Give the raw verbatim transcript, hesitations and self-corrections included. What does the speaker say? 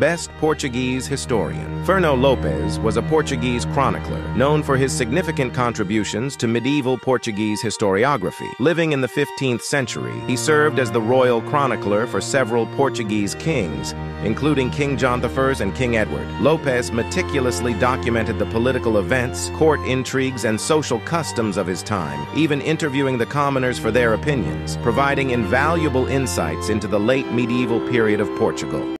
Best Portuguese Historian. Fernão Lopes was a Portuguese chronicler, known for his significant contributions to medieval Portuguese historiography. Living in the fifteenth century, he served as the royal chronicler for several Portuguese kings, including King John the First and King Edward. Lopes meticulously documented the political events, court intrigues, and social customs of his time, even interviewing the commoners for their opinions, providing invaluable insights into the late medieval period of Portugal.